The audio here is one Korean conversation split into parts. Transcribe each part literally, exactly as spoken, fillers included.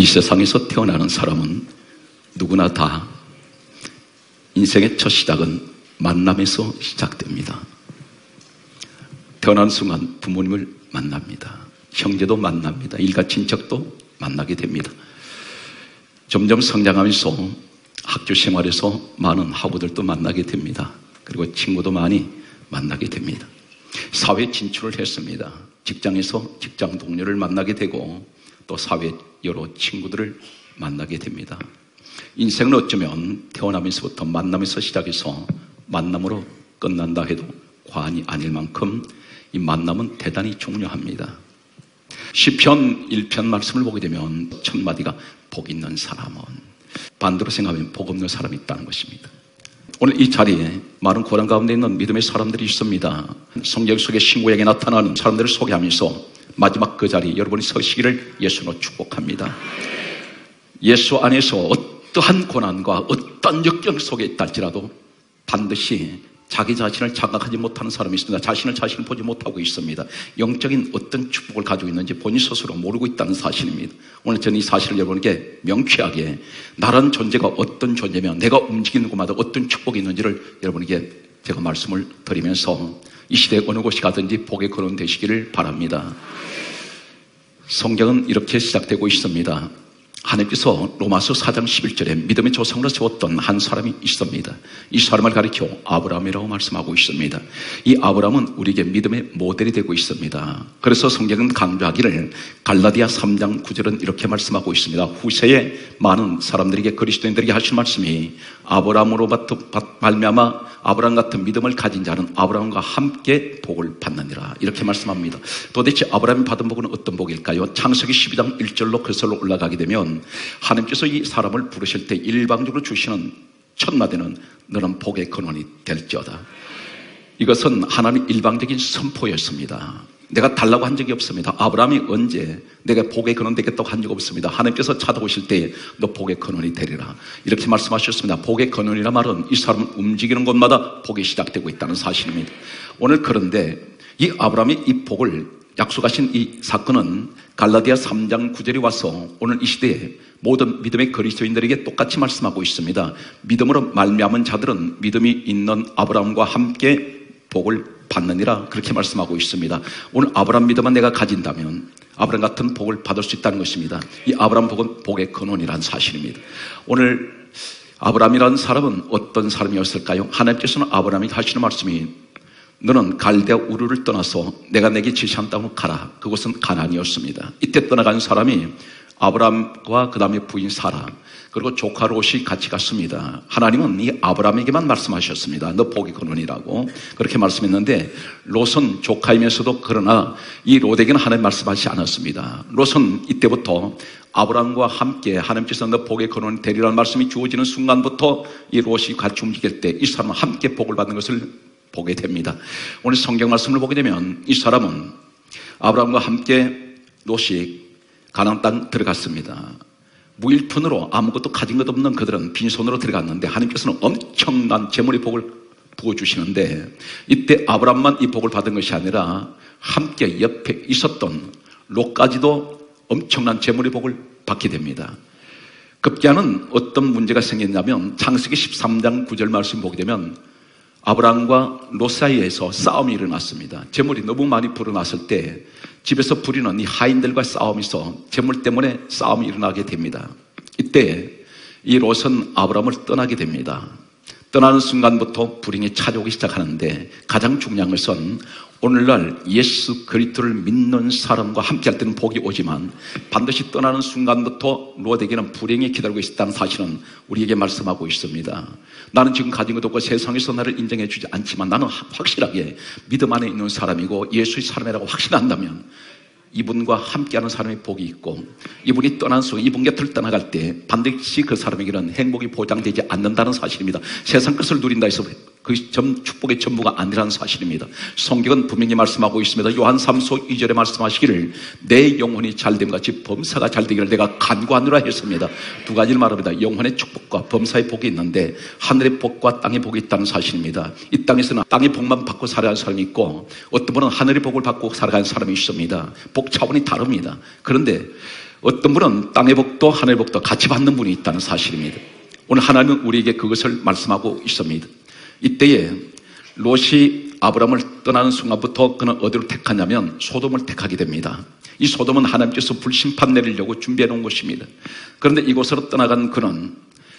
세상에서 태어나는 사람은 누구나 다 인생의 첫 시작은 만남에서 시작됩니다. 태어나는 순간 부모님을 만납니다. 형제도 만납니다. 일가 친척도 만나게 됩니다. 점점 성장하면서 학교 생활에서 많은 학우들도 만나게 됩니다. 그리고 친구도 많이 만나게 됩니다. 사회 진출을 했습니다. 직장에서 직장 동료를 만나게 되고 또 사회 여러 친구들을 만나게 됩니다. 인생은 어쩌면 태어나면서부터 만남에서 시작해서 만남으로 끝난다 해도 과언이 아닐 만큼 이 만남은 대단히 중요합니다. 시편 일 편 말씀을 보게 되면 첫 마디가 복 있는 사람은, 반대로 생각하면 복 없는 사람이 있다는 것입니다. 오늘 이 자리에 많은 고난 가운데 있는 믿음의 사람들이 있습니다. 성경 속의 신구약에 나타나는 사람들을 소개하면서 마지막 그 자리 여러분이 서시기를 예수로 축복합니다. 예수 안에서 어떠한 고난과 어떤 역경 속에 있다 할지라도 반드시 자기 자신을 자각하지 못하는 사람이 있습니다. 자신을 자신을 보지 못하고 있습니다. 영적인 어떤 축복을 가지고 있는지 본인 스스로 모르고 있다는 사실입니다. 오늘 저는 이 사실을 여러분에게 명쾌하게 나라는 존재가 어떤 존재면 내가 움직이는 곳마다 어떤 축복이 있는지를 여러분에게 제가 말씀을 드리면서 이 시대에 어느 곳이 가든지 복의 근원 되시기를 바랍니다. 성경은 이렇게 시작되고 있습니다. 하나님께서 로마서 사 장 십일 절에 믿음의 조상으로 세웠던 한 사람이 있습니다. 이 사람을 가리켜 아브라함이라고 말씀하고 있습니다. 이 아브라함은 우리에게 믿음의 모델이 되고 있습니다. 그래서 성경은 강조하기를 갈라디아 삼 장 구 절은 이렇게 말씀하고 있습니다. 후세에 많은 사람들에게, 그리스도인들에게 하신 말씀이 아브라함으로부터 말미암아 아브라함 같은 믿음을 가진 자는 아브라함과 함께 복을 받느니라, 이렇게 말씀합니다. 도대체 아브라함이 받은 복은 어떤 복일까요? 창세기 십이 장 일 절로 그 절로 올라가게 되면 하나님께서 이 사람을 부르실 때 일방적으로 주시는 첫 마디는 너는 복의 근원이 될지어다. 이것은 하나님의 일방적인 선포였습니다. 내가 달라고 한 적이 없습니다. 아브라함이 언제 내가 복의 근원 되겠다고 한 적 없습니다. 하나님께서 찾아오실 때 너 복의 근원이 되리라, 이렇게 말씀하셨습니다. 복의 근원이란 말은 이 사람은 움직이는 곳마다 복이 시작되고 있다는 사실입니다. 오늘 그런데 이 아브라함이 이 복을 약속하신 이 사건은 갈라디아 삼 장 구 절에 와서 오늘 이 시대에 모든 믿음의 그리스도인들에게 똑같이 말씀하고 있습니다. 믿음으로 말미암은 자들은 믿음이 있는 아브라함과 함께 복을 받느니라, 그렇게 말씀하고 있습니다. 오늘 아브라함 믿음만 내가 가진다면 아브라함 같은 복을 받을 수 있다는 것입니다. 이 아브라함 복은 복의 근원이라는 사실입니다. 오늘 아브라함이라는 사람은 어떤 사람이었을까요? 하나님께서는 아브라함에게 하시는 말씀이 너는 갈대아 우르를 떠나서 내가 내게 지시한 땅으로 가라. 그곳은 가나안이었습니다. 이때 떠나간 사람이 아브라함과 그 다음에 부인 사라 그리고 조카 롯이 같이 갔습니다. 하나님은 이 아브라함에게만 말씀하셨습니다. 너 복의 근원이라고 그렇게 말씀했는데 롯은 조카이면서도 그러나 이 롯에게는 하나님 말씀하시지 않았습니다. 롯은 이때부터 아브라함과 함께 하나님께서 너 복의 근원이 되리라는 말씀이 주어지는 순간부터 이 롯이 같이 움직일 때 이 사람은 함께 복을 받는 것을 보게 됩니다. 오늘 성경 말씀을 보게 되면 이 사람은 아브라함과 함께 롯이 가나안 땅 들어갔습니다. 무일푼으로 아무것도 가진 것 없는 그들은 빈손으로 들어갔는데 하나님께서는 엄청난 재물의 복을 부어주시는데 이때 아브라함만 이 복을 받은 것이 아니라 함께 옆에 있었던 롯까지도 엄청난 재물의 복을 받게 됩니다. 급기야는 어떤 문제가 생겼냐면 창세기 십삼 장 구 절 말씀 보게 되면 아브라함과 롯 사이에서 싸움이 일어났습니다. 재물이 너무 많이 불어났을 때 집에서 부리는 이 하인들과 싸움에서 재물 때문에 싸움이 일어나게 됩니다. 이때 이 롯은 아브라함을 떠나게 됩니다. 떠나는 순간부터 불행이 찾아오기 시작하는데 가장 중요한 것은 오늘날 예수 그리스도를 믿는 사람과 함께할 때는 복이 오지만 반드시 떠나는 순간부터 롯에게는 불행이 기다리고 있다는 사실은 우리에게 말씀하고 있습니다. 나는 지금 가진 것도 없고 세상에서 나를 인정해 주지 않지만 나는 확실하게 믿음 안에 있는 사람이고 예수의 사람이라고 확신한다면 이분과 함께하는 사람의 복이 있고 이분이 떠난 순간 이분 곁을 떠나갈 때 반드시 그 사람에게는 행복이 보장되지 않는다는 사실입니다. 세상 것을 누린다 해서 그 전, 축복의 전부가 아니라는 사실입니다. 성경은 분명히 말씀하고 있습니다. 요한 삼 서 이 절에 말씀하시기를 내 영혼이 잘됨 같이 범사가 잘되기를 내가 간구하노라 했습니다. 두 가지를 말합니다. 영혼의 축복과 범사의 복이 있는데 하늘의 복과 땅의 복이 있다는 사실입니다. 이 땅에서는 땅의 복만 받고 살아가는 사람이 있고 어떤 분은 하늘의 복을 받고 살아가는 사람이 있습니다. 복 차원이 다릅니다. 그런데 어떤 분은 땅의 복도 하늘의 복도 같이 받는 분이 있다는 사실입니다. 오늘 하나님은 우리에게 그것을 말씀하고 있습니다. 이때에 롯이 아브라함을 떠나는 순간부터 그는 어디를 택하냐면 소돔을 택하게 됩니다. 이 소돔은 하나님께서 불심판 내리려고 준비해 놓은 것입니다. 그런데 이곳으로 떠나간 그는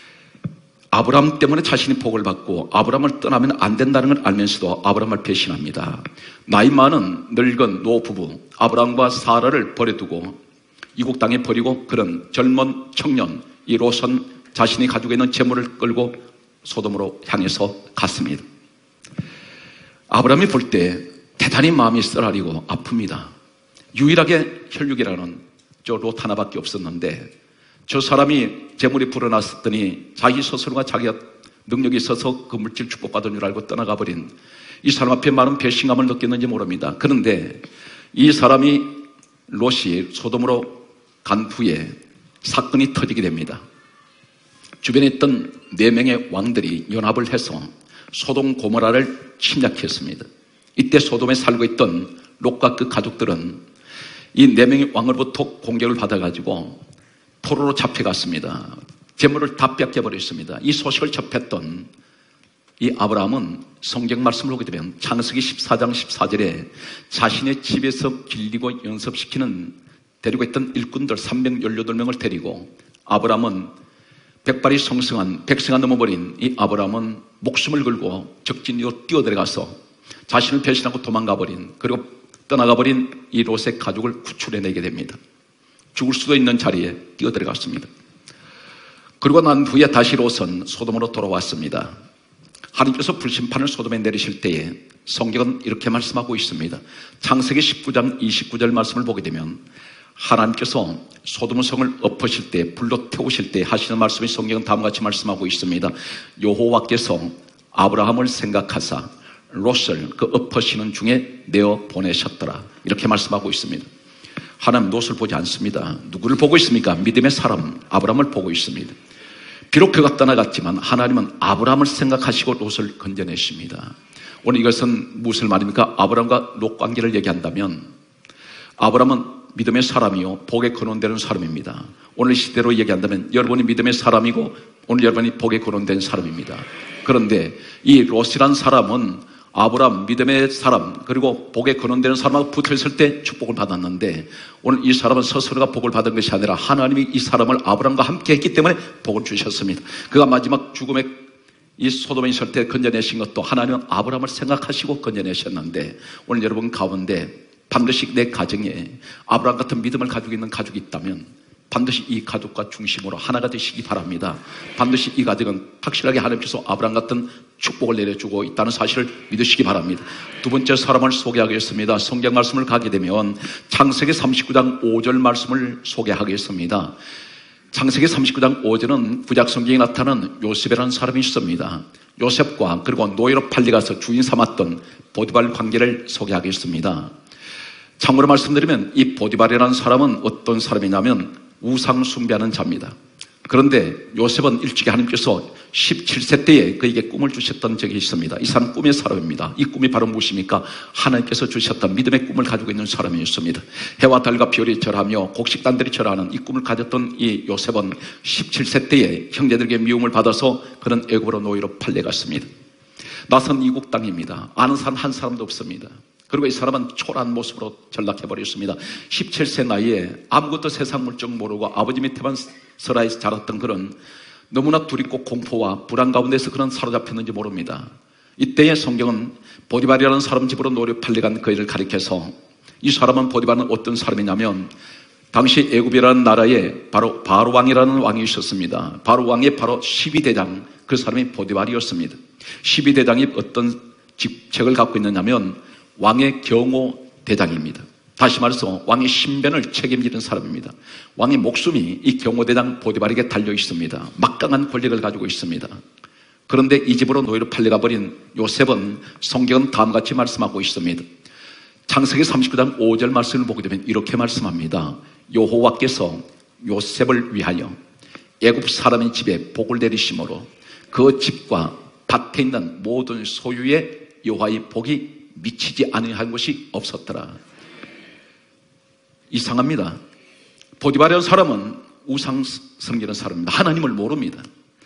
아브라함 때문에 자신이 복을 받고 아브라함을 떠나면 안 된다는 걸 알면서도 아브라함을 배신합니다. 나이 많은 늙은 노부부 아브라함과 사라를 버려두고 이국 땅에 버리고 그런 젊은 청년 이 롯은 자신이 가지고 있는 재물을 끌고 소돔으로 향해서 갔습니다. 아브라함이 볼 때 대단히 마음이 쓰라리고 아픕니다. 유일하게 혈육이라는 저 롯 하나밖에 없었는데 저 사람이 재물이 불어났더니 자기 스스로가 자기가 능력이 있어서 그 물질 축복받은 줄 알고 떠나가 버린 이 사람 앞에 많은 배신감을 느꼈는지 모릅니다. 그런데 이 사람이 롯이 소돔으로 간 후에 사건이 터지게 됩니다. 주변에 있던 네 명의 왕들이 연합을 해서 소돔 고모라를 침략했습니다. 이때 소돔에 살고 있던 롯과 그 가족들은 이 네 명의 왕으로부터 공격을 받아가지고 포로로 잡혀갔습니다. 재물을 다 뺏겨버렸습니다. 이 소식을 접했던 이 아브라함은 성경 말씀을 보게 되면 창세기 십사 장 십사 절에 자신의 집에서 길리고 연습시키는 데리고 있던 일꾼들 삼백십팔 명을 데리고 아브라함은 백발이 성성한 백세가 넘어버린 이 아브라함은 목숨을 걸고 적진으로 뛰어들어가서 자신을 배신하고 도망가버린 그리고 떠나가버린 이 롯의 가족을 구출해내게 됩니다. 죽을 수도 있는 자리에 뛰어들어갔습니다. 그리고 난 후에 다시 롯은 소돔으로 돌아왔습니다. 하나님께서 불심판을 소돔에 내리실 때에 성경은 이렇게 말씀하고 있습니다. 창세기 십구 장 이십구 절 말씀을 보게 되면 하나님께서 소돔 성을 엎으실 때 불로 태우실 때 하시는 말씀이 성경은 다음과 같이 말씀하고 있습니다. 여호와께서 아브라함을 생각하사 롯을 그 엎으시는 중에 내어 보내셨더라 이렇게 말씀하고 있습니다. 하나님 롯을 보지 않습니다. 누구를 보고 있습니까? 믿음의 사람 아브라함을 보고 있습니다. 비록 그가 떠나갔지만 하나님은 아브라함을 생각하시고 롯을 건져내십니다. 오늘 이것은 무엇을 말입니까? 아브라함과 롯 관계를 얘기한다면 아브라함은 믿음의 사람이요 복에 거론되는 사람입니다. 오늘 시대로 얘기한다면 여러분이 믿음의 사람이고 오늘 여러분이 복에 거론된 사람입니다. 그런데 이 롯이란 사람은 아브라함 믿음의 사람 그리고 복에 거론되는 사람하고 붙어있을 때 축복을 받았는데 오늘 이 사람은 스스로가 복을 받은 것이 아니라 하나님이 이 사람을 아브라함과 함께 했기 때문에 복을 주셨습니다. 그가 마지막 죽음의 이 소돔에 있을 때 건져내신 것도 하나님은 아브라함을 생각하시고 건져내셨는데 오늘 여러분 가운데 반드시 내 가정에 아브라함 같은 믿음을 가지고 있는 가족이 있다면 반드시 이 가족과 중심으로 하나가 되시기 바랍니다. 반드시 이 가정은 확실하게 하나님께서 아브라함 같은 축복을 내려주고 있다는 사실을 믿으시기 바랍니다. 두 번째 사람을 소개하겠습니다. 성경 말씀을 가게 되면 창세기 삼십구 장 오 절 말씀을 소개하겠습니다. 창세기 삼십구 장 오 절은 구약 성경에 나타나는 요셉이라는 사람이 있습니다. 요셉과 그리고 노예로 팔려가서 주인 삼았던 보디발 관계를 소개하겠습니다. 참고로 말씀드리면 이 보디발이라는 사람은 어떤 사람이냐면 우상 숭배하는 자입니다. 그런데 요셉은 일찍이 하나님께서 십칠 세 때에 그에게 꿈을 주셨던 적이 있습니다. 이 사람 꿈의 사람입니다. 이 꿈이 바로 무엇입니까? 하나님께서 주셨던 믿음의 꿈을 가지고 있는 사람이었습니다. 해와 달과 별이 절하며 곡식단들이 절하는 이 꿈을 가졌던 이 요셉은 십칠 세 때에 형제들에게 미움을 받아서 그는 애굽으로 노예로 팔려갔습니다. 낯선 이국 땅입니다. 아는 사람 한 사람도 없습니다. 그리고 이 사람은 초라한 모습으로 전락해버렸습니다. 십칠 세 나이에 아무것도 세상 물정 모르고 아버지 밑에만 설아에서 자랐던 그런 너무나 두렵고 공포와 불안 가운데서 그런 사로잡혔는지 모릅니다. 이때의 성경은 보디발이라는 사람 집으로 노예 팔려간 그 일을 가리켜서 이 사람은 보디발은 어떤 사람이냐면 당시 애굽이라는 나라에 바로 바로 왕이라는 왕이 있었습니다. 바로 왕의 바로 십이 대장 그 사람이 보디발이었습니다. 십이 대장이 어떤 직책을 갖고 있느냐면 왕의 경호 대장입니다. 다시 말해서 왕의 신변을 책임지는 사람입니다. 왕의 목숨이 이 경호 대장 보디발에게 달려 있습니다. 막강한 권력을 가지고 있습니다. 그런데 이 집으로 노예로 팔려가 버린 요셉은 성경은 다음과 같이 말씀하고 있습니다. 창세기 삼십구 장 오 절 말씀을 보게 되면 이렇게 말씀합니다. 여호와께서 요셉을 위하여 애굽 사람의 집에 복을 내리심으로 그 집과 밭에 있는 모든 소유에 여호와의 복이 미치지 아니한 것이 없었더라. 이상합니다. 보디발이라는 사람은 우상 섬기는 사람입니다. 하나님을 모릅니다.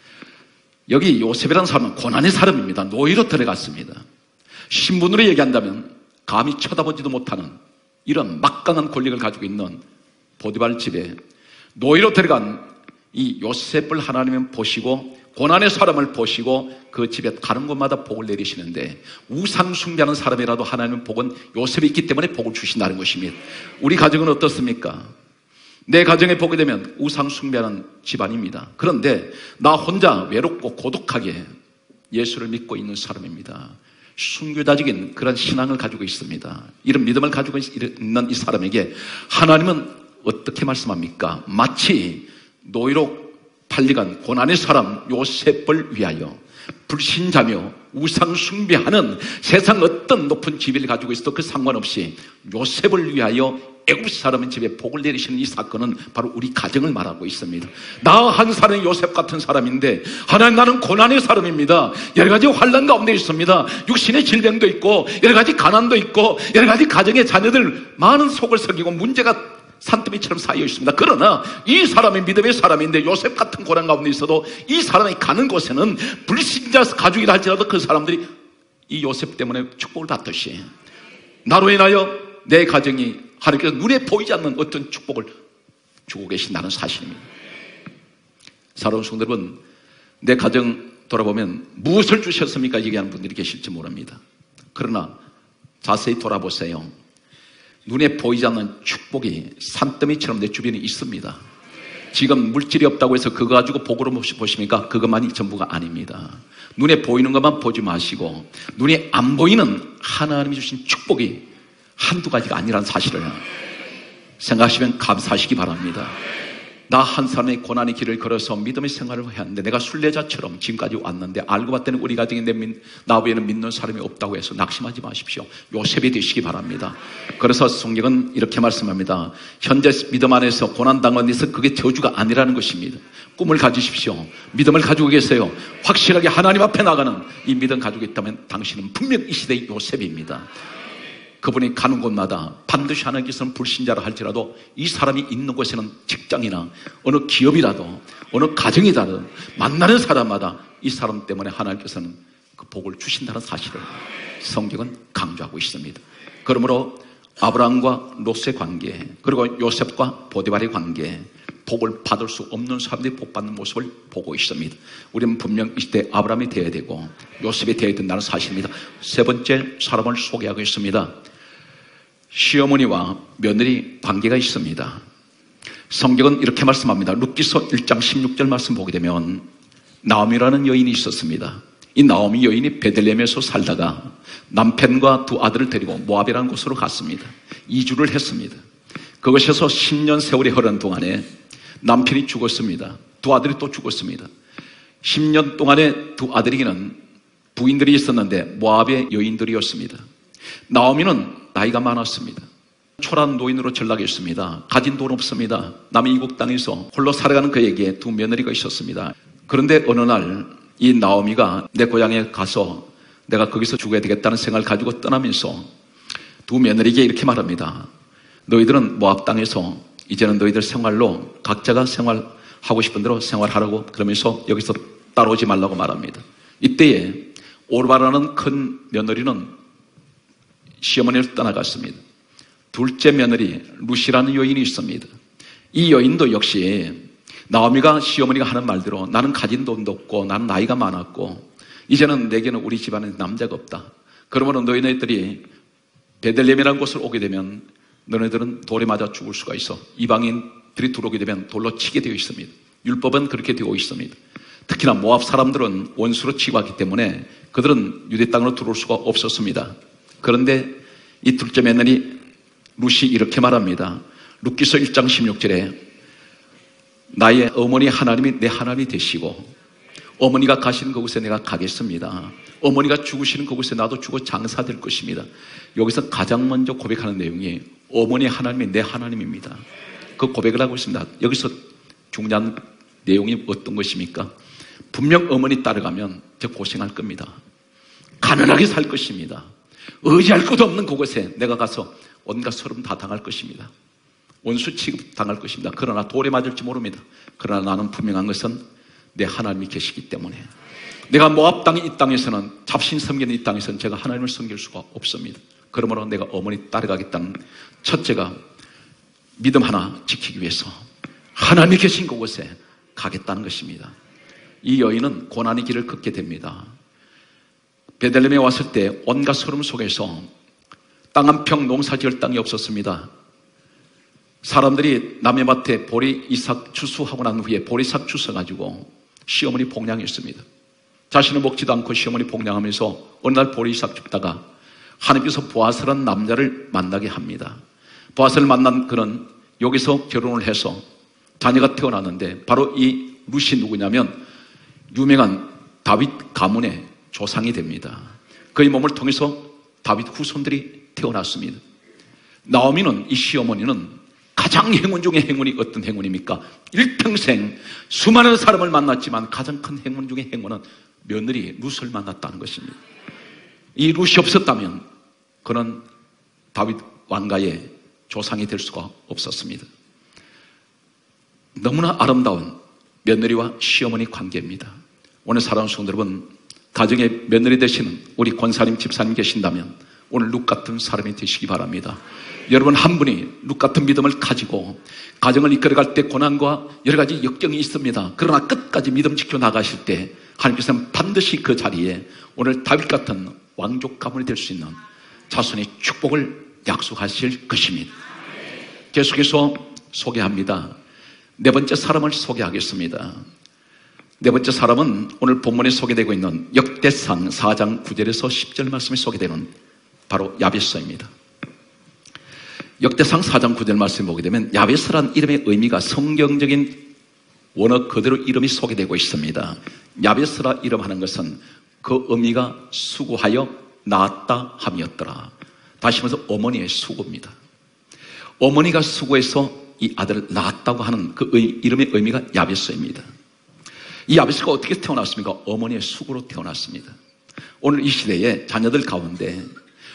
여기 요셉이라는 사람은 고난의 사람입니다. 노예로 들어갔습니다. 신분으로 얘기한다면 감히 쳐다보지도 못하는 이런 막강한 권력을 가지고 있는 보디발 집에 노예로 들어간 이 요셉을 하나님은 보시고 고난의 사람을 보시고 그 집에 가는 곳마다 복을 내리시는데, 우상 숭배하는 사람이라도 하나님은 복은 요셉이 있기 때문에 복을 주신다는 것입니다. 우리 가정은 어떻습니까? 내 가정에 보게 되면 우상 숭배하는 집안입니다. 그런데 나 혼자 외롭고 고독하게 예수를 믿고 있는 사람입니다. 순교자적인 그런 신앙을 가지고 있습니다. 이런 믿음을 가지고 있는 이 사람에게 하나님은 어떻게 말씀합니까? 마치 노예로 팔려간 고난의 사람 요셉을 위하여 불신자며 우상 숭배하는 세상 어떤 높은 지위를 가지고 있어도 그 상관없이 요셉을 위하여 애굽 사람의 집에 복을 내리시는 이 사건은 바로 우리 가정을 말하고 있습니다. 나 한 사람이 요셉 같은 사람인데 하나님, 나는 고난의 사람입니다. 여러 가지 환난 가운데 있습니다. 육신의 질병도 있고 여러 가지 가난도 있고 여러 가지 가정의 자녀들 많은 속을 썩이고 문제가 산더미처럼 쌓여 있습니다. 그러나 이 사람이 믿음의 사람인데 요셉 같은 고난 가운데 있어도 이 사람이 가는 곳에는 불신자 가족이라 할지라도 그 사람들이 이 요셉 때문에 축복을 받듯이 나로 인하여 내 가정이 하나님께서 눈에 보이지 않는 어떤 축복을 주고 계신다는 사실입니다. 사랑하는 성도 여러분, 내 가정 돌아보면 무엇을 주셨습니까? 얘기하는 분들이 계실지 모릅니다. 그러나 자세히 돌아보세요. 눈에 보이지 않는 축복이 산더미처럼 내 주변에 있습니다. 지금 물질이 없다고 해서 그거 가지고 복으로 보십니까? 그것만이 전부가 아닙니다. 눈에 보이는 것만 보지 마시고 눈에 안 보이는 하나님이 주신 축복이 한두 가지가 아니라는 사실을 생각하시면 감사하시기 바랍니다. 나 한 사람의 고난의 길을 걸어서 믿음의 생활을 해왔는데 내가 순례자처럼 지금까지 왔는데 알고 봤더니 우리 가정에 내 믿, 나 외에는 믿는 사람이 없다고 해서 낙심하지 마십시오. 요셉이 되시기 바랍니다. 그래서 성경은 이렇게 말씀합니다. 현재 믿음 안에서 고난당한 데서 그게 저주가 아니라는 것입니다. 꿈을 가지십시오. 믿음을 가지고 계세요. 확실하게 하나님 앞에 나가는 이 믿음 가지고 있다면 당신은 분명 이 시대의 요셉입니다. 그분이 가는 곳마다 반드시 하나님께서는 불신자라 할지라도 이 사람이 있는 곳에는 직장이나 어느 기업이라도 어느 가정이라도 만나는 사람마다 이 사람 때문에 하나님께서는 그 복을 주신다는 사실을 성경은 강조하고 있습니다. 그러므로 아브라함과 롯의 관계, 그리고 요셉과 보디발의 관계, 복을 받을 수 없는 사람들이 복 받는 모습을 보고 있습니다. 우리는 분명 이 시대 아브라함이 되어야 되고 요셉이 되어야 된다는 사실입니다. 세 번째 사람을 소개하겠습니다. 시어머니와 며느리 관계가 있습니다. 성경은 이렇게 말씀합니다. 룻기서 일 장 십육 절 말씀 보게 되면 나오미라는 여인이 있었습니다. 이 나오미 여인이 베들레헴에서 살다가 남편과 두 아들을 데리고 모압이라는 곳으로 갔습니다. 이주를 했습니다. 그것에서 십 년 세월이 흐른 동안에 남편이 죽었습니다. 두 아들이 또 죽었습니다. 십 년 동안에 두 아들에게는 부인들이 있었는데 모압의 여인들이었습니다. 나오미는 나이가 많았습니다. 초란 노인으로 전락했습니다. 가진 돈 없습니다. 남의 이국 땅에서 홀로 살아가는 그에게 두 며느리가 있었습니다. 그런데 어느 날 이 나오미가 내 고향에 가서 내가 거기서 죽어야 되겠다는 생각을 가지고 떠나면서 두 며느리에게 이렇게 말합니다. 너희들은 모압 땅에서 이제는 너희들 생활로 각자가 생활하고 싶은 대로 생활하라고, 그러면서 여기서 따라오지 말라고 말합니다. 이때에 오르바라는 큰 며느리는 시어머니를 떠나갔습니다. 둘째 며느리 루시라는 여인이 있습니다. 이 여인도 역시 나오미가 시어머니가 하는 말대로 나는 가진 돈도 없고 나는 나이가 많았고 이제는 내게는 우리 집안에 남자가 없다. 그러면 너희네들이 베들레헴이라는 곳을 오게 되면 너네들은 돌에 맞아 죽을 수가 있어. 이방인들이 들어오게 되면 돌로 치게 되어 있습니다. 율법은 그렇게 되어 있습니다. 특히나 모압 사람들은 원수로 취급하기 때문에 그들은 유대 땅으로 들어올 수가 없었습니다. 그런데 이 둘째 며느리 룻이 이렇게 말합니다. 룻기서 일 장 십육 절에 나의 어머니 하나님이 내 하나님이 되시고 어머니가 가시는 그곳에 내가 가겠습니다. 어머니가 죽으시는 그곳에 나도 죽어 장사될 것입니다. 여기서 가장 먼저 고백하는 내용이 어머니 하나님이 내 하나님입니다. 그 고백을 하고 있습니다. 여기서 중요한 내용이 어떤 것입니까? 분명 어머니 따라가면 저 고생할 겁니다. 가난하게 살 것입니다. 의지할 것도 없는 그곳에 내가 가서 온갖 서름 다 당할 것입니다. 원수 취급당할 것입니다. 그러나 돌에 맞을지 모릅니다. 그러나 나는 분명한 것은 내 하나님이 계시기 때문에 내가 모압 땅 이 땅에서는 잡신 섬기는 이 땅에서는 제가 하나님을 섬길 수가 없습니다. 그러므로 내가 어머니 따라가겠다는 첫째가 믿음 하나 지키기 위해서 하나님이 계신 그곳에 가겠다는 것입니다. 이 여인은 고난의 길을 걷게 됩니다. 베들레헴에 왔을 때 온갖 소름 속에서 땅 한 평 농사 지을 땅이 없었습니다. 사람들이 남의 밭에 보리 이삭 추수하고 난 후에 보리 이삭 주워가지고 시어머니 복량했습니다. 자신은 먹지도 않고 시어머니 복량하면서 어느 날 보리 이삭 줍다가 하나님께서 보아스라는 남자를 만나게 합니다. 보아스를 만난 그는 여기서 결혼을 해서 자녀가 태어났는데 바로 이 룻이 누구냐면 유명한 다윗 가문의 조상이 됩니다. 그의 몸을 통해서 다윗 후손들이 태어났습니다. 나오미는, 이 시어머니는 가장 행운 중에 행운이 어떤 행운입니까? 일평생 수많은 사람을 만났지만 가장 큰 행운 중에 행운은 며느리 룻을 만났다는 것입니다. 이 룻이 없었다면 그는 다윗 왕가의 조상이 될 수가 없었습니다. 너무나 아름다운 며느리와 시어머니 관계입니다. 오늘 사랑하는 성도 여러분, 가정의 며느리 되시는 우리 권사님, 집사님 계신다면 오늘 룻 같은 사람이 되시기 바랍니다. 여러분 한 분이 룻 같은 믿음을 가지고 가정을 이끌어갈 때 고난과 여러 가지 역경이 있습니다. 그러나 끝까지 믿음 지켜 나가실 때 하나님께서는 반드시 그 자리에 오늘 다윗 같은 왕족 가문이 될 수 있는 자손의 축복을 약속하실 것입니다. 계속해서 소개합니다. 네 번째 사람을 소개하겠습니다. 네 번째 사람은 오늘 본문에 소개되고 있는 역대상 사 장 구 절에서 십 절 말씀이 소개되는 바로 야베스입니다. 역대상 사 장 구 절 말씀을 보게 되면 야베스란 이름의 의미가 성경적인 원어 그대로 이름이 소개되고 있습니다. 야베스라 이름하는 것은 그 의미가 수고하여 낳았다 함이었더라. 다시 말해서 어머니의 수고입니다. 어머니가 수고해서 이 아들을 낳았다고 하는 그 이름의 의미가 야베스입니다. 이 야베스가 어떻게 태어났습니까? 어머니의 수고로 태어났습니다. 오늘 이 시대에 자녀들 가운데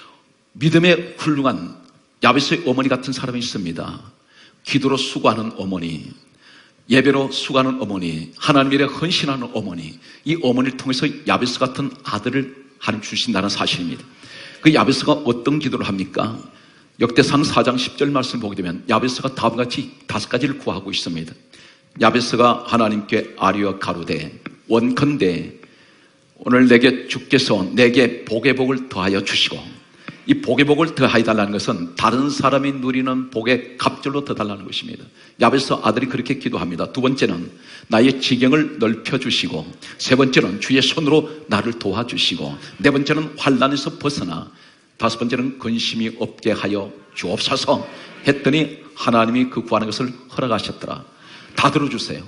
믿음의 훌륭한 야베스의 어머니 같은 사람이 있습니다. 기도로 수고하는 어머니, 예배로 수고하는 어머니, 하나님 일에 헌신하는 어머니, 이 어머니를 통해서 야베스 같은 아들을 하나님 주신다는 사실입니다. 그 야베스가 어떤 기도를 합니까? 역대상 사 장 십 절 말씀을 보게 되면 야베스가 다음과 같이 다섯 가지를 구하고 있습니다. 야베스가 하나님께 아뢰어 가로되 원컨대 오늘 내게 주께서 내게 복의 복을 더하여 주시고, 이 복의 복을 더하여 달라는 것은 다른 사람이 누리는 복의 갑절로 더 달라는 것입니다. 야베스 아들이 그렇게 기도합니다. 두 번째는 나의 지경을 넓혀주시고, 세 번째는 주의 손으로 나를 도와주시고, 네 번째는 환난에서 벗어나, 다섯 번째는 근심이 없게 하여 주옵소서 했더니 하나님이 그 구하는 것을 허락하셨더라. 다 들어주세요.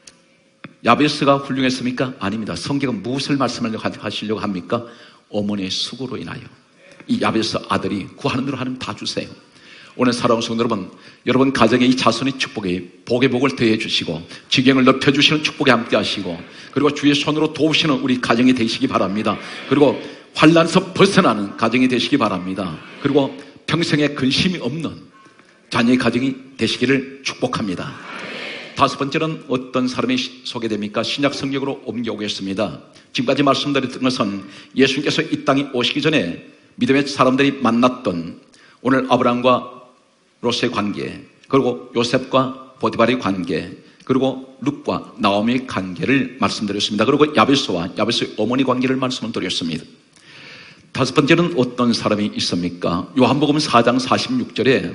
야베스가 훌륭했습니까? 아닙니다. 성경은 무엇을 말씀하시려고 합니까? 어머니의 수고로 인하여 이 야베스 아들이 구하는 대로 하나님 다 주세요. 오늘 사랑하는 성도 여러분, 여러분 가정에 이 자손의 축복이 복의 복을 더해 주시고 지경을 넓혀주시는 축복에 함께 하시고, 그리고 주의 손으로 도우시는 우리 가정이 되시기 바랍니다. 그리고 환난에서 벗어나는 가정이 되시기 바랍니다. 그리고 평생에 근심이 없는 자녀의 가정이 되시기를 축복합니다. 다섯 번째는 어떤 사람이 소개됩니까? 신약 성경으로 옮겨오겠습니다. 지금까지 말씀드렸던 것은 예수님께서 이 땅에 오시기 전에 믿음의 사람들이 만났던 오늘 아브라함과 롯의 관계, 그리고 요셉과 보디발의 관계, 그리고 룻과 나오미의 관계를 말씀드렸습니다. 그리고 야베스와 야베스의 어머니 관계를 말씀을 드렸습니다. 다섯 번째는 어떤 사람이 있습니까? 요한복음 사 장 사십육 절에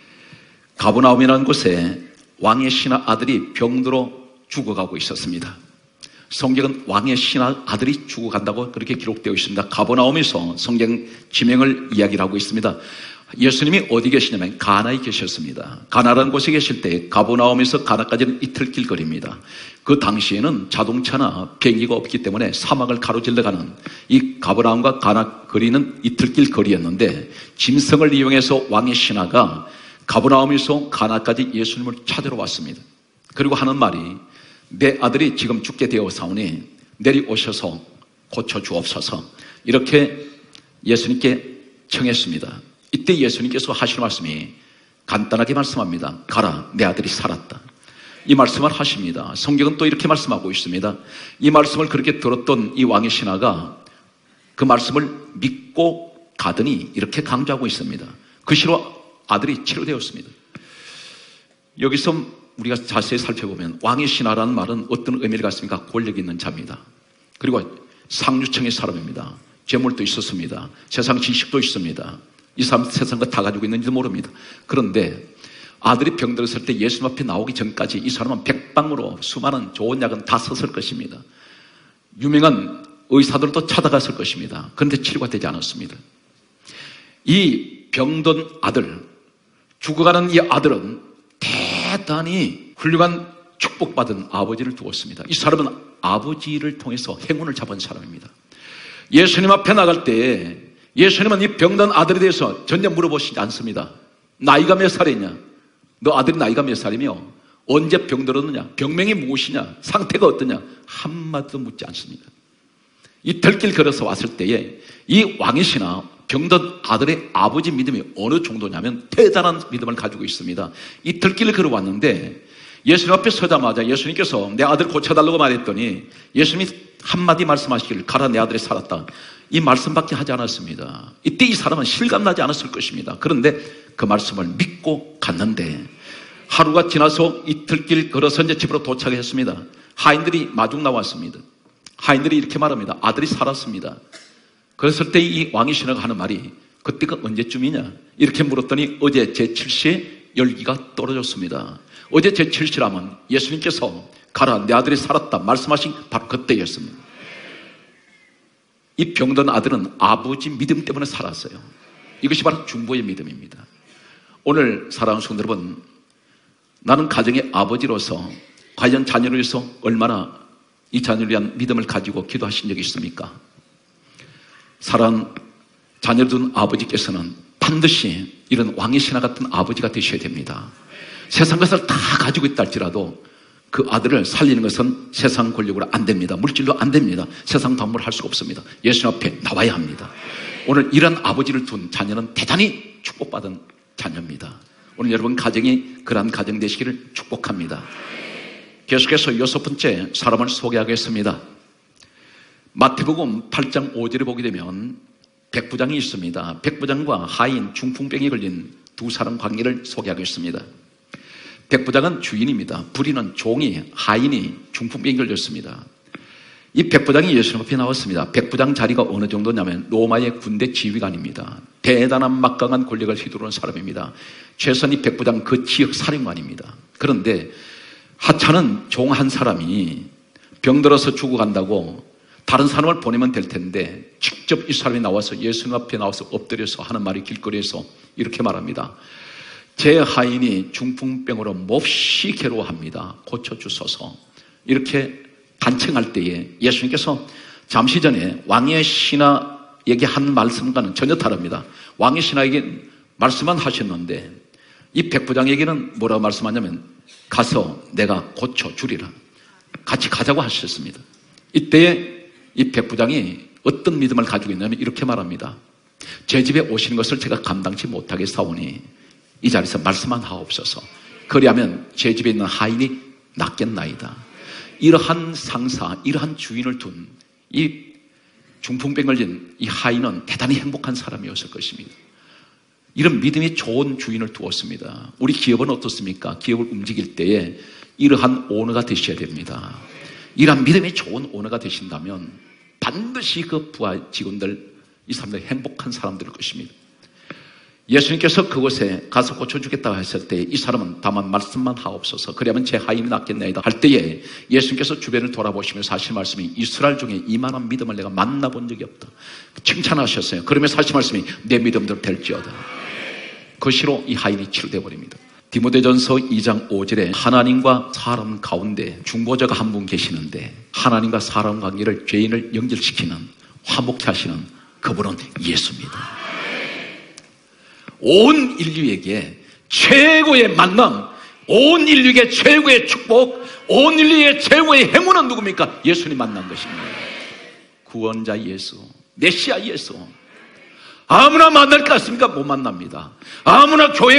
가버나움이라는 곳에 왕의 신하 아들이 병들어 죽어가고 있었습니다. 성경은 왕의 신하 아들이 죽어간다고 그렇게 기록되어 있습니다. 가버나움에서 성경 지명을 이야기를 하고 있습니다. 예수님이 어디 계시냐면 가나에 계셨습니다. 가나라는 곳에 계실 때 가버나움에서 가나까지는 이틀길 거리입니다. 그 당시에는 자동차나 비행기가 없기 때문에 사막을 가로질러 가는 이 가버나움과 가나 거리는 이틀길 거리였는데, 짐승을 이용해서 왕의 신하가 가버나움에서 가나까지 예수님을 찾으러 왔습니다. 그리고 하는 말이 내 아들이 지금 죽게 되어사오니 내려오셔서 고쳐주옵소서, 이렇게 예수님께 청했습니다. 이때 예수님께서 하시는 말씀이 간단하게 말씀합니다. 가라, 내 아들이 살았다. 이 말씀을 하십니다. 성경은 또 이렇게 말씀하고 있습니다. 이 말씀을 그렇게 들었던 이 왕의 신하가 그 말씀을 믿고 가더니 이렇게 강조하고 있습니다. 그 시로 아들이 치료되었습니다. 여기서 우리가 자세히 살펴보면 왕의 신하라는 말은 어떤 의미를 갖습니까? 권력이 있는 자입니다. 그리고 상류층의 사람입니다. 재물도 있었습니다. 세상 지식도 있습니다. 이 사람 세상 거 다 가지고 있는지도 모릅니다. 그런데 아들이 병들었을 때 예수님 앞에 나오기 전까지 이 사람은 백방으로 수많은 좋은 약은 다 썼을 것입니다. 유명한 의사들도 찾아갔을 것입니다. 그런데 치료가 되지 않았습니다. 이 병든 아들, 죽어가는 이 아들은 대단히 훌륭한 축복받은 아버지를 두었습니다. 이 사람은 아버지를 통해서 행운을 잡은 사람입니다. 예수님 앞에 나갈 때 예수님은 이 병든 아들에 대해서 전혀 물어보시지 않습니다. 나이가 몇 살이냐? 너 아들이 나이가 몇 살이며 언제 병들었느냐? 병명이 무엇이냐? 상태가 어떠냐? 한마디도 묻지 않습니다. 이 들길 걸어서 왔을 때에 이 왕의 신하 병든 아들의 아버지 믿음이 어느 정도냐면 대단한 믿음을 가지고 있습니다. 이 들길을 걸어왔는데 예수님 앞에 서자마자 예수님께서 내 아들 고쳐달라고 말했더니 예수님이 한마디 말씀하시기를 가라, 내 아들이 살았다. 이 말씀밖에 하지 않았습니다. 이때 이 사람은 실감나지 않았을 것입니다. 그런데 그 말씀을 믿고 갔는데 하루가 지나서 이 들길 걸어서 이제 집으로 도착했습니다. 하인들이 마중 나왔습니다. 하인들이 이렇게 말합니다. 아들이 살았습니다. 그랬을 때 이 왕의 신하가 하는 말이 그때가 언제쯤이냐? 이렇게 물었더니 어제 제칠 시에 열기가 떨어졌습니다. 어제 제칠 시라면 예수님께서 가라, 내 아들이 살았다 말씀하신 바로 그때였습니다. 이 병든 아들은 아버지 믿음 때문에 살았어요. 이것이 바로 중보의 믿음입니다. 오늘 사랑하는 성도 여러분, 나는 가정의 아버지로서 과연 자녀를 위해서 얼마나 이 자녀를 위한 믿음을 가지고 기도하신 적이 있습니까? 사랑하는 자녀를 둔 아버지께서는 반드시 이런 왕의 신하 같은 아버지가 되셔야 됩니다. 세상 것을 다 가지고 있다 할지라도 그 아들을 살리는 것은 세상 권력으로 안 됩니다. 물질로 안 됩니다. 세상 방법을 할 수가 없습니다. 예수님 앞에 나와야 합니다. 오늘 이런 아버지를 둔 자녀는 대단히 축복받은 자녀입니다. 오늘 여러분 가정이 그러한 가정 되시기를 축복합니다. 계속해서 여섯 번째 사람을 소개하겠습니다. 마태복음 팔 장 오 절에 보게 되면 백부장이 있습니다. 백부장과 하인 중풍병에 걸린 두 사람 관계를 소개하겠습니다. 백부장은 주인입니다. 부리는 종이, 하인이 중풍병에 걸렸습니다. 이 백부장이 예수님 앞에 나왔습니다. 백부장 자리가 어느 정도냐면 로마의 군대 지휘관입니다. 대단한 막강한 권력을 휘두르는 사람입니다. 최선 이 백부장 그 지역 사령관입니다. 그런데 하찮은 종 한 사람이 병들어서 죽어간다고 다른 사람을 보내면 될 텐데 직접 이 사람이 나와서 예수님 앞에 나와서 엎드려서 하는 말이 길거리에서 이렇게 말합니다. 제 하인이 중풍병으로 몹시 괴로워합니다. 고쳐주소서. 이렇게 간청할 때에 예수님께서 잠시 전에 왕의 신하에게 한 말씀과는 전혀 다릅니다. 왕의 신하에게 말씀만 하셨는데 이 백부장에게는 뭐라고 말씀하냐면 가서 내가 고쳐주리라. 같이 가자고 하셨습니다. 이때에 이 백부장이 어떤 믿음을 가지고 있냐면 이렇게 말합니다. 제 집에 오시는 것을 제가 감당치 못하겠사오니 이 자리에서 말씀만 하옵소서. 그리하면 제 집에 있는 하인이 낫겠나이다. 이러한 상사, 이러한 주인을 둔 이 중풍병 걸린 이 하인은 대단히 행복한 사람이었을 것입니다. 이런 믿음이 좋은 주인을 두었습니다. 우리 기업은 어떻습니까? 기업을 움직일 때에 이러한 오너가 되셔야 됩니다. 이러한 믿음이 좋은 오너가 되신다면 반드시 그 부하 직원들, 이 사람들 행복한 사람들일 것입니다. 예수님께서 그곳에 가서 고쳐주겠다고 했을 때 이 사람은 다만 말씀만 하옵소서. 그러면 제 하인이 낫겠나이다 할 때에 예수님께서 주변을 돌아보시면서 하신 말씀이 이스라엘 중에 이만한 믿음을 내가 만나본 적이 없다. 칭찬하셨어요. 그러면서 하신 말씀이 내 믿음대로 될지어다. 그 시로 이 하인이 치료되어 버립니다. 디모데전서 이 장 오 절에 하나님과 사람 가운데 중보자가 한 분 계시는데 하나님과 사람 관계를 죄인을 연결시키는 화목케 하시는 그분은 예수입니다. 온 인류에게 최고의 만남, 온 인류에게 최고의 축복, 온 인류의 최고의 행운은 누굽니까? 예수님 만난 것입니다. 구원자 예수, 메시아 예수. 아무나 만날 것 같습니까? 못 만납니다. 아무나 교회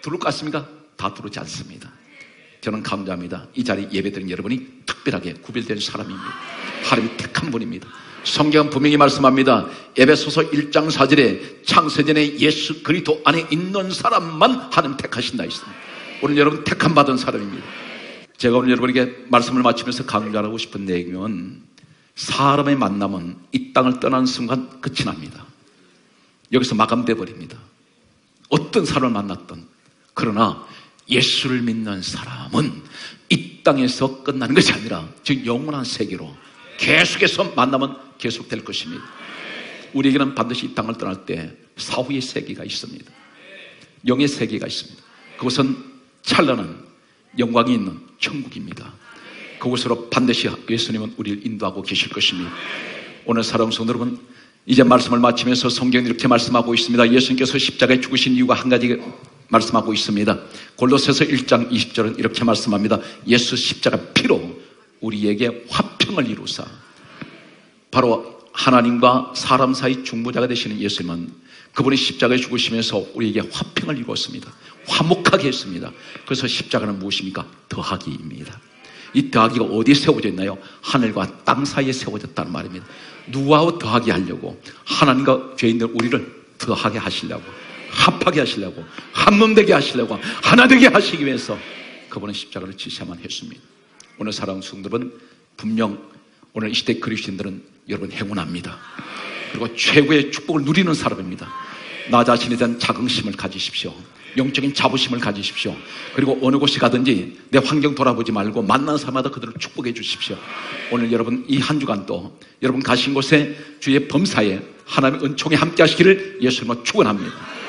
들어올 것 같습니까? 다 들어오지 않습니다. 저는 감사합니다. 이 자리에 예배드린 여러분이 특별하게 구별된 사람입니다. 하나님이 택한 분입니다. 성경은 분명히 말씀합니다. 에베소서 일 장 사 절에 창세전에 예수 그리스도 안에 있는 사람만 하나님 택하신다 했습니다. 오늘 여러분 택함 받은 사람입니다. 제가 오늘 여러분에게 말씀을 마치면서 강조하고 싶은 내용은 사람의 만남은 이 땅을 떠나는 순간 끝이 납니다. 여기서 마감돼 버립니다. 어떤 사람을 만났든. 그러나 예수를 믿는 사람은 이 땅에서 끝나는 것이 아니라 즉 영원한 세계로 계속해서 만나면 계속될 것입니다. 우리에게는 반드시 이 땅을 떠날 때 사후의 세계가 있습니다. 영의 세계가 있습니다. 그것은 찬란한 영광이 있는 천국입니다. 그곳으로 반드시 예수님은 우리를 인도하고 계실 것입니다. 오늘 사랑하는 성도 여러분, 이제 말씀을 마치면서 성경이 이렇게 말씀하고 있습니다. 예수님께서 십자가에 죽으신 이유가 한 가지 말씀하고 있습니다. 골로새서 일 장 이십 절은 이렇게 말씀합니다. 예수 십자가 피로 우리에게 화평을 이루사. 바로 하나님과 사람 사이 중보자가 되시는 예수님은 그분이 십자가에 죽으시면서 우리에게 화평을 이루었습니다. 화목하게 했습니다. 그래서 십자가는 무엇입니까? 더하기입니다. 이 더하기가 어디에 세워져 있나요? 하늘과 땅 사이에 세워졌다는 말입니다. 누구하고 더하게 하려고? 하나님과 죄인들 우리를 더하게 하시려고, 합하게 하시려고, 한몸 되게 하시려고, 하나 되게 하시기 위해서 그분은 십자가를 지셔야만 했습니다. 오늘 사랑하는 성도들은 분명 오늘 이 시대 그리스도인들은 여러분 행운합니다. 그리고 최고의 축복을 누리는 사람입니다. 나 자신에 대한 자긍심을 가지십시오. 영적인 자부심을 가지십시오. 그리고 어느 곳에 가든지 내 환경 돌아보지 말고 만난 사람마다 그들을 축복해 주십시오. 오늘 여러분 이 한 주간도 여러분 가신 곳에 주의 범사에 하나님의 은총이 함께 하시기를 예수님으로 축원합니다.